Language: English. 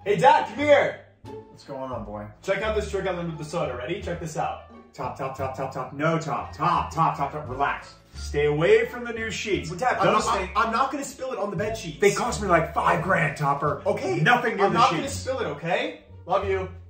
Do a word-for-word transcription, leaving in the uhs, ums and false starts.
Hey, Dad, come here. What's going on, boy? Check out this trick I learned with the soda. Ready? Check this out. Top, top, top, top, top. No top, top, top, top, top. Relax. Stay away from the new sheets. Well, Dad, I'm Those not, things- I'm not gonna spill it on the bed sheets. They cost me like five grand, Topper. Okay, Nothing near I'm the not sheets. gonna spill it, okay? Love you.